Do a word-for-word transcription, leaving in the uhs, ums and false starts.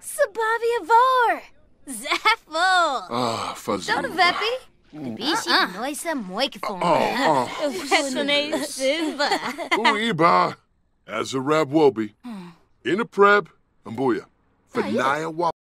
Sabavia vor! Zafo! Ah, Fazuva. Dona Veppy? De bicho noisa moikfon. Oh, Fascinating Simba. oh. Uiba. As a rab wobi. In a preb, and booyah. For Naya